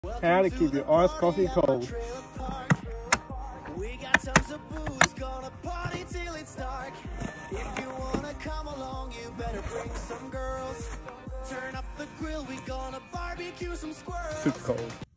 How to keep your iced coffee cold. We got tons of booze, gonna party till it's dark. If you wanna come along, you better bring some girls. Turn up the grill, we gonna barbecue some squirrels. Super cold.